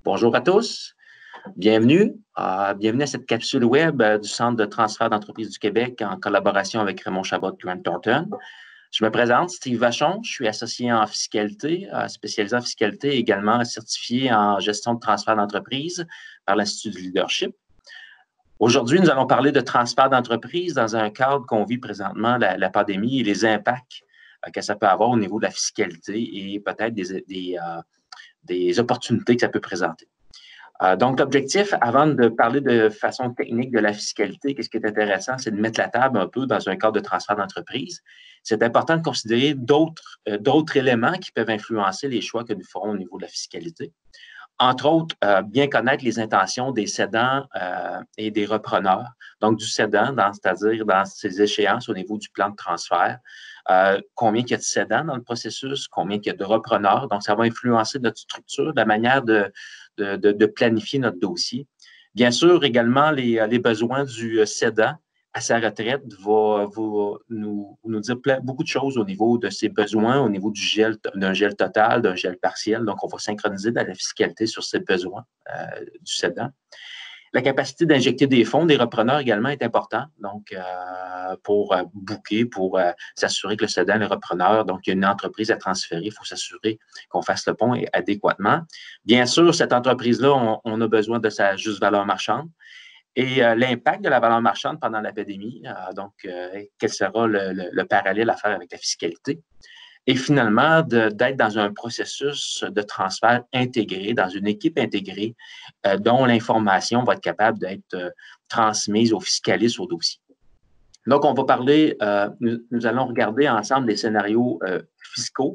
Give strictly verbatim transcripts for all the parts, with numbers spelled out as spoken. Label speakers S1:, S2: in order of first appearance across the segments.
S1: Bonjour à tous, bienvenue. Euh, bienvenue à cette capsule web euh, du Centre de transfert d'entreprise du Québec en collaboration avec Raymond Chabot de Grant Thornton. Je me présente, Steve Vachon, je suis associé en fiscalité, euh, spécialisé en fiscalité et également certifié en gestion de transfert d'entreprise par l'Institut du leadership. Aujourd'hui, nous allons parler de transfert d'entreprise dans un cadre qu'on vit présentement, la, la pandémie et les impacts euh, que ça peut avoir au niveau de la fiscalité et peut-être des, des, euh, des opportunités que ça peut présenter. Euh, donc, l'objectif, avant de parler de façon technique de la fiscalité, qu'est-ce qui est intéressant, c'est de mettre la table un peu dans un cadre de transfert d'entreprise. C'est important de considérer d'autres euh, d'autres éléments qui peuvent influencer les choix que nous ferons au niveau de la fiscalité. Entre autres, euh, bien connaître les intentions des cédants euh, et des repreneurs. Donc, du cédant, c'est-à-dire dans ses échéances au niveau du plan de transfert. Euh, combien il y a de cédants dans le processus, combien il y a de repreneurs. Donc, ça va influencer notre structure, la manière de, de, de, de planifier notre dossier. Bien sûr, également, les, les besoins du cédant à sa retraite va, va nous, nous dire plein, beaucoup de choses au niveau de ses besoins, au niveau du gel, d'un gel total, d'un gel partiel. Donc, on va synchroniser dans la fiscalité sur ces besoins euh, du cédant. La capacité d'injecter des fonds des repreneurs également est importante, donc euh, pour euh, booker, pour euh, s'assurer que le cédant, le repreneur, donc il y a une entreprise à transférer, il faut s'assurer qu'on fasse le pont adéquatement. Bien sûr, cette entreprise-là, on, on a besoin de sa juste valeur marchande. Et euh, l'impact de la valeur marchande pendant la pandémie, euh, donc euh, quel sera le, le, le parallèle à faire avec la fiscalité. Et finalement, d'être dans un processus de transfert intégré, dans une équipe intégrée, euh, dont l'information va être capable d'être euh, transmise aux fiscalistes au dossier. Donc, on va parler, euh, nous, nous allons regarder ensemble des scénarios euh, fiscaux.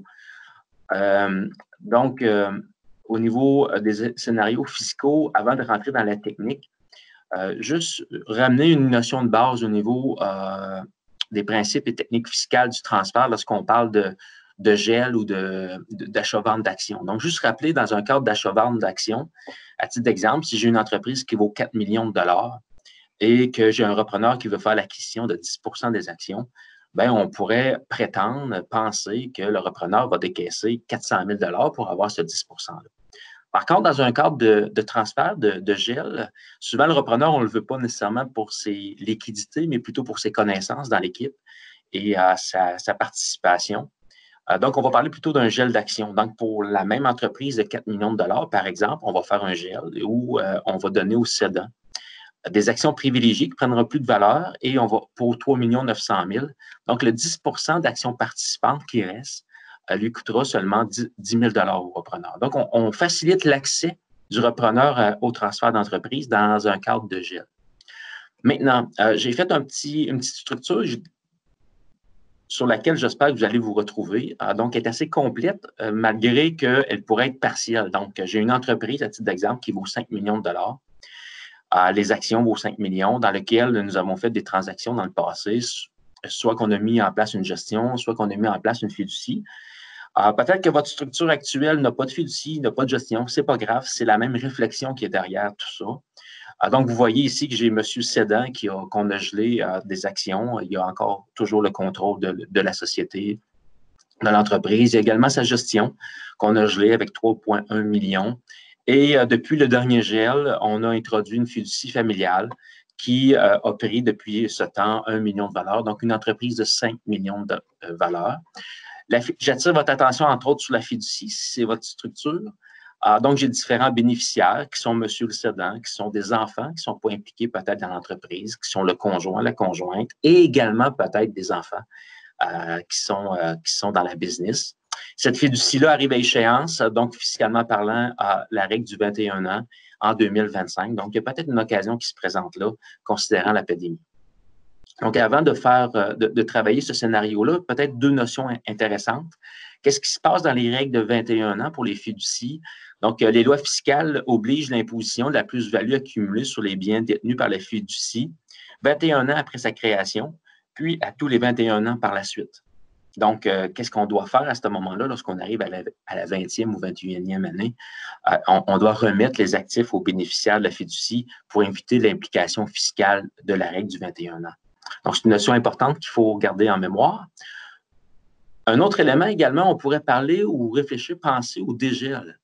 S1: Euh, donc, euh, au niveau des scénarios fiscaux, avant de rentrer dans la technique, euh, juste ramener une notion de base au niveau euh, des principes et techniques fiscales du transfert lorsqu'on parle de, de gel ou d'achat-vente d'actions. Donc, juste rappeler dans un cadre d'achat-vente d'actions, à titre d'exemple, si j'ai une entreprise qui vaut quatre millions de dollars et que j'ai un repreneur qui veut faire l'acquisition de dix pour cent des actions, bien, on pourrait prétendre, penser que le repreneur va décaisser quatre cent mille dollars pour avoir ce dix pour cent-là. Par contre, dans un cadre de, de transfert, de, de gel, souvent le repreneur, on ne le veut pas nécessairement pour ses liquidités, mais plutôt pour ses connaissances dans l'équipe et euh, sa, sa participation. Euh, donc, on va parler plutôt d'un gel d'action. Donc, pour la même entreprise de quatre millions de dollars, par exemple, on va faire un gel où euh, on va donner au cédant des actions privilégiées qui prendront plus de valeur et on va pour trois millions neuf cent mille. Donc, le dix pour cent d'actions participantes qui restent lui coûtera seulement dix mille dollars au repreneur. Donc, on, on facilite l'accès du repreneur euh, au transfert d'entreprise dans un cadre de gel. Maintenant, euh, j'ai fait un petit, une petite structure sur laquelle j'espère que vous allez vous retrouver. Euh, donc, elle est assez complète, euh, malgré qu'elle pourrait être partielle. Donc, j'ai une entreprise, à titre d'exemple, qui vaut cinq millions de dollars. Euh, les actions vaut cinq millions, dans lesquelles nous avons fait des transactions dans le passé, soit qu'on a mis en place une gestion, soit qu'on a mis en place une fiducie. Euh, peut-être que votre structure actuelle n'a pas de fiducie, n'a pas de gestion, c'est pas grave, c'est la même réflexion qui est derrière tout ça. Euh, donc, vous voyez ici que j'ai M. Cédant qui a, qu'on a gelé euh, des actions. Il y a encore toujours le contrôle de, de la société, de l'entreprise. Il y a également sa gestion qu'on a gelée avec trois virgule un millions. Et euh, depuis le dernier gel, on a introduit une fiducie familiale qui euh, a pris depuis ce temps un million de valeur, donc une entreprise de cinq millions de euh, valeur. J'attire votre attention, entre autres, sur la fiducie, si c'est votre structure. Euh, donc, j'ai différents bénéficiaires qui sont monsieur le cédant, qui sont des enfants qui ne sont pas impliqués peut-être dans l'entreprise, qui sont le conjoint, la conjointe, et également peut-être des enfants euh, qui, sont, euh, qui sont dans la business. Cette fiducie-là arrive à échéance, donc fiscalement parlant, à la règle du vingt et un ans en deux mille vingt-cinq. Donc, il y a peut-être une occasion qui se présente là, considérant la pandémie. Donc, avant de faire, de, de travailler ce scénario-là, peut-être deux notions intéressantes. Qu'est-ce qui se passe dans les règles de vingt et un ans pour les fiducies? Donc, les lois fiscales obligent l'imposition de la plus-value accumulée sur les biens détenus par la fiducie vingt et un ans après sa création, puis à tous les vingt et un ans par la suite. Donc, euh, qu'est-ce qu'on doit faire à ce moment-là, lorsqu'on arrive à la, à la vingtième ou vingt et unième année? Euh, on, on doit remettre les actifs aux bénéficiaires de la fiducie pour éviter l'implication fiscale de la règle du vingt et un ans. Donc, c'est une notion importante qu'il faut garder en mémoire. Un autre élément également, on pourrait parler ou réfléchir, penser au dégel.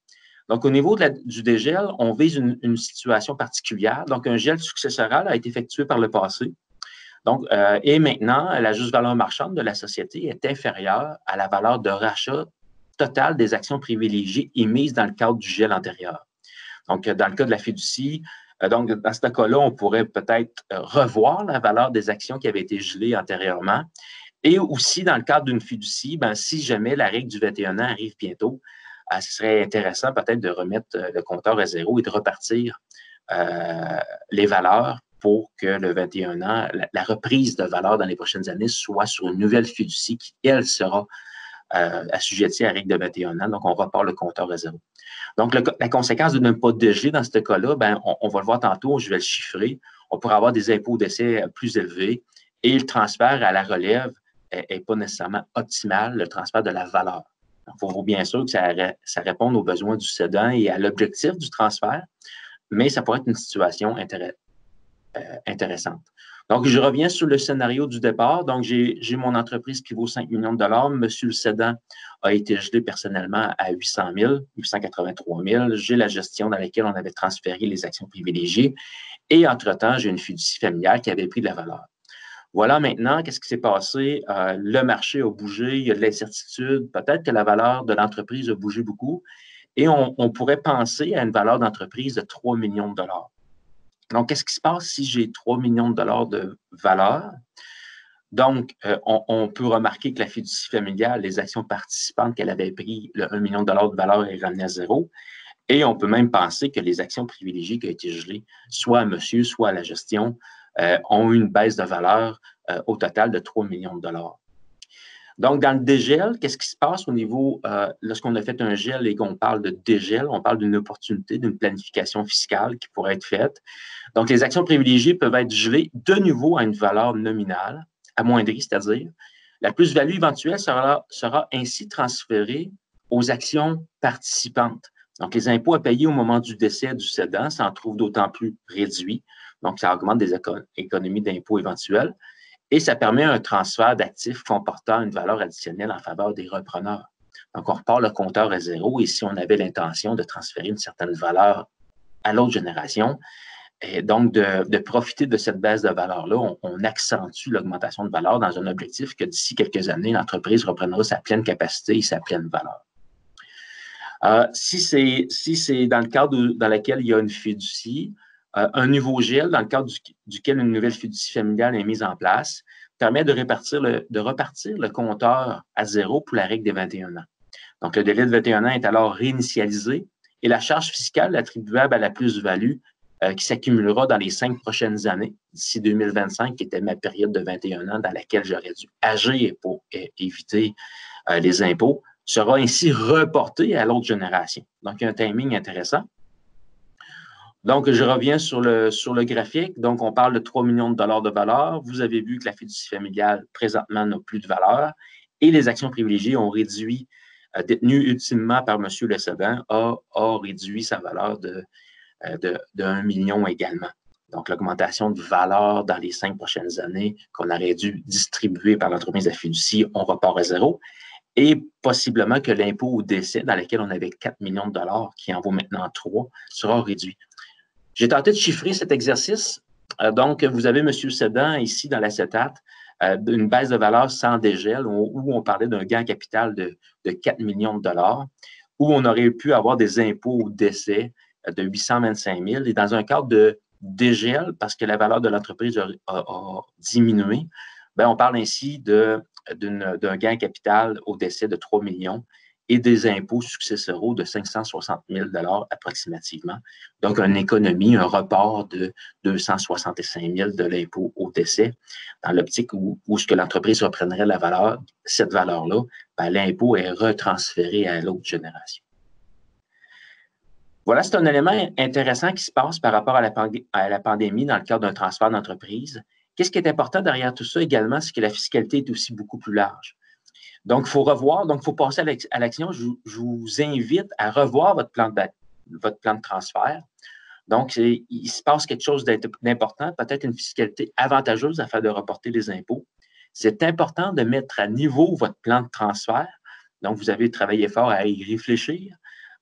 S1: Donc, au niveau de la, du dégel, on vise une, une situation particulière. Donc, un gel successoral a été effectué par le passé. Donc, euh, et maintenant, la juste valeur marchande de la société est inférieure à la valeur de rachat totale des actions privilégiées émises dans le cadre du gel antérieur. Donc, dans le cas de la fiducie, euh, donc, dans ce cas-là, on pourrait peut-être euh, revoir la valeur des actions qui avaient été gelées antérieurement. Et aussi, dans le cadre d'une fiducie, ben, si jamais la règle du vingt et un ans arrive bientôt, euh, ce serait intéressant peut-être de remettre euh, le compteur à zéro et de repartir euh, les valeurs pour que le vingt et un ans, la, la reprise de valeur dans les prochaines années soit sur une nouvelle fiducie qui, elle, sera euh, assujettie à la règle de vingt et un ans. Donc, on repart le compteur à zéro. Donc, le, la conséquence de ne pas dégeler dans ce cas-là, ben, on, on va le voir tantôt, je vais le chiffrer. On pourrait avoir des impôts d'essai plus élevés et le transfert à la relève n'est pas nécessairement optimal, le transfert de la valeur. Il faut bien sûr que ça, ça réponde aux besoins du cédant et à l'objectif du transfert, mais ça pourrait être une situation intéressante. Euh, intéressante. Donc, je reviens sur le scénario du départ. Donc, j'ai mon entreprise qui vaut cinq millions de dollars. Monsieur le cédant a été gelé personnellement à huit cent mille, huit cent quatre-vingt-trois mille. J'ai la gestion dans laquelle on avait transféré les actions privilégiées. Et entre-temps, j'ai une fiducie familiale qui avait pris de la valeur. Voilà maintenant, qu'est-ce qui s'est passé? Euh, le marché a bougé, il y a de l'incertitude. Peut-être que la valeur de l'entreprise a bougé beaucoup. Et on, on pourrait penser à une valeur d'entreprise de trois millions de dollars. Donc, qu'est-ce qui se passe si j'ai trois millions de dollars de valeur? Donc, euh, on, on peut remarquer que la fiducie familiale, les actions participantes qu'elle avait pris, le un million de dollars de valeur est ramené à zéro. Et on peut même penser que les actions privilégiées qui ont été gelées, soit à monsieur, soit à la gestion, euh, ont eu une baisse de valeur euh, au total de trois millions de dollars. Donc, dans le dégel, qu'est-ce qui se passe au niveau, euh, lorsqu'on a fait un gel et qu'on parle de dégel, on parle d'une opportunité, d'une planification fiscale qui pourrait être faite. Donc, les actions privilégiées peuvent être gelées de nouveau à une valeur nominale, amoindrie, c'est-à-dire la plus-value éventuelle sera, sera ainsi transférée aux actions participantes. Donc, les impôts à payer au moment du décès du cédant s'en trouvent d'autant plus réduits. Donc, ça augmente des éco économies d'impôts éventuelles. Et ça permet un transfert d'actifs comportant une valeur additionnelle en faveur des repreneurs. Donc, on repart le compteur à zéro et si on avait l'intention de transférer une certaine valeur à l'autre génération, et donc de, de profiter de cette baisse de valeur-là, on, on accentue l'augmentation de valeur dans un objectif que d'ici quelques années, l'entreprise reprendra sa pleine capacité et sa pleine valeur. Euh, si c'est si c'est dans le cadre où, dans lequel il y a une fiducie, Euh, un nouveau gel dans le cadre du, duquel une nouvelle fiducie familiale est mise en place permet de, répartir le, de repartir le compteur à zéro pour la règle des vingt et un ans. Donc, le délai de vingt et un ans est alors réinitialisé et la charge fiscale attribuable à la plus-value euh, qui s'accumulera dans les cinq prochaines années, d'ici deux mille vingt-cinq, qui était ma période de vingt et un ans dans laquelle j'aurais dû agir pour euh, éviter euh, les impôts, sera ainsi reportée à l'autre génération. Donc, il y a un timing intéressant. Donc, je reviens sur le, sur le graphique. Donc, on parle de trois millions de dollars de valeur. Vous avez vu que la fiducie familiale, présentement, n'a plus de valeur. Et les actions privilégiées ont réduit, euh, détenues ultimement par M. le cédant, a, a réduit sa valeur de, euh, de, de un million également. Donc, l'augmentation de valeur dans les cinq prochaines années qu'on aurait dû distribuer par l'entreprise de la fiducie, on repart à zéro. Et possiblement que l'impôt au décès, dans lequel on avait quatre millions de dollars, qui en vaut maintenant trois, sera réduit. J'ai tenté de chiffrer cet exercice. Euh, donc, vous avez M. Cédant ici dans l'acétate, euh, une baisse de valeur sans dégel, où, où on parlait d'un gain capital de, de quatre millions de dollars, où on aurait pu avoir des impôts au décès de huit cent vingt-cinq mille. Et dans un cadre de dégel, parce que la valeur de l'entreprise a, a, a diminué, bien, on parle ainsi d'un gain capital au décès de trois millions et des impôts successoraux de cinq cent soixante mille dollars approximativement. Donc, une économie, un report de deux cent soixante-cinq mille de l'impôt au décès, dans l'optique où, où ce que l'entreprise reprendrait la valeur, cette valeur-là, ben, l'impôt est retransféré à l'autre génération. Voilà, c'est un élément intéressant qui se passe par rapport à la, à la pandémie dans le cadre d'un transfert d'entreprise. Qu'est-ce qui est important derrière tout ça également, c'est que la fiscalité est aussi beaucoup plus large. Donc, il faut revoir, donc il faut passer à l'action. Je, je vous invite à revoir votre plan de, votre plan de transfert. Donc, il se passe quelque chose d'important, peut-être une fiscalité avantageuse afin de reporter les impôts. C'est important de mettre à niveau votre plan de transfert. Donc, vous avez travaillé fort à y réfléchir,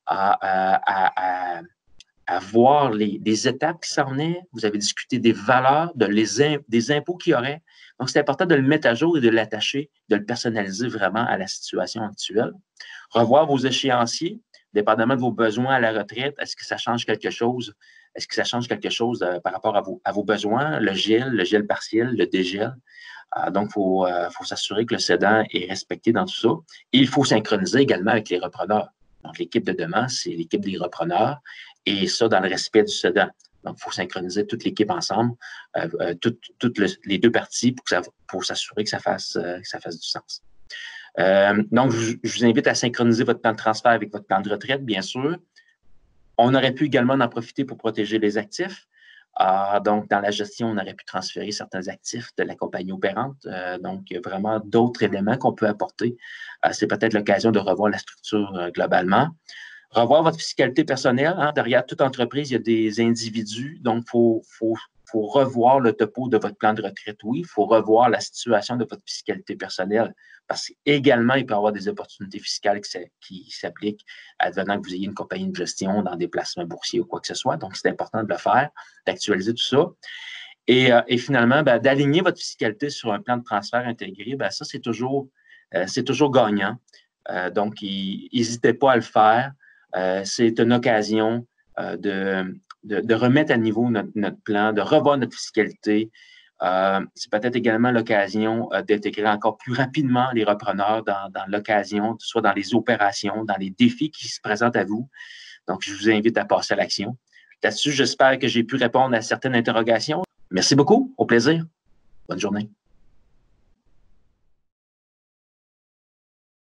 S1: à, à, à, à voir les, les étapes qui s'en venaient. Vous avez discuté des valeurs, de les, des impôts qu'il y aurait. Donc, c'est important de le mettre à jour et de l'attacher, de le personnaliser vraiment à la situation actuelle. Revoir vos échéanciers, dépendamment de vos besoins à la retraite. Est-ce que ça change quelque chose? Est-ce que ça change quelque chose euh, par rapport à vos, à vos besoins? Le gel, le gel partiel, le dégel. Euh, donc, il faut, euh, faut s'assurer que le cédant est respecté dans tout ça. Et il faut synchroniser également avec les repreneurs. Donc, l'équipe de demain, c'est l'équipe des repreneurs et ça dans le respect du cédant. Donc, il faut synchroniser toute l'équipe ensemble, euh, euh, toutes tout le, les deux parties pour, ça, pour s'assurer que ça fasse, euh, que ça fasse du sens. Euh, donc, je, je vous invite à synchroniser votre plan de transfert avec votre plan de retraite, bien sûr. On aurait pu également en profiter pour protéger les actifs. Euh, donc, dans la gestion, on aurait pu transférer certains actifs de la compagnie opérante. Euh, donc, il y a vraiment d'autres éléments qu'on peut apporter. Euh, c'est peut-être l'occasion de revoir la structure euh, globalement. Revoir votre fiscalité personnelle. Hein. Derrière toute entreprise, il y a des individus. Donc, il faut, faut, faut revoir le topo de votre plan de retraite. Oui, il faut revoir la situation de votre fiscalité personnelle parce qu'également, il peut y avoir des opportunités fiscales qui s'appliquent advenant que vous ayez une compagnie de gestion dans des placements boursiers ou quoi que ce soit. Donc, c'est important de le faire, d'actualiser tout ça. Et, euh, et finalement, ben, d'aligner votre fiscalité sur un plan de transfert intégré, ben, ça, c'est toujours, euh, c'est toujours gagnant. Euh, donc, n'hésitez pas à le faire. Euh, c'est une occasion euh, de, de, de remettre à niveau notre, notre plan, de revoir notre fiscalité. Euh, c'est peut-être également l'occasion euh, d'intégrer encore plus rapidement les repreneurs dans, dans l'occasion, soit dans les opérations, dans les défis qui se présentent à vous. Donc, je vous invite à passer à l'action. Là-dessus, j'espère que j'ai pu répondre à certaines interrogations. Merci beaucoup. Au plaisir. Bonne journée.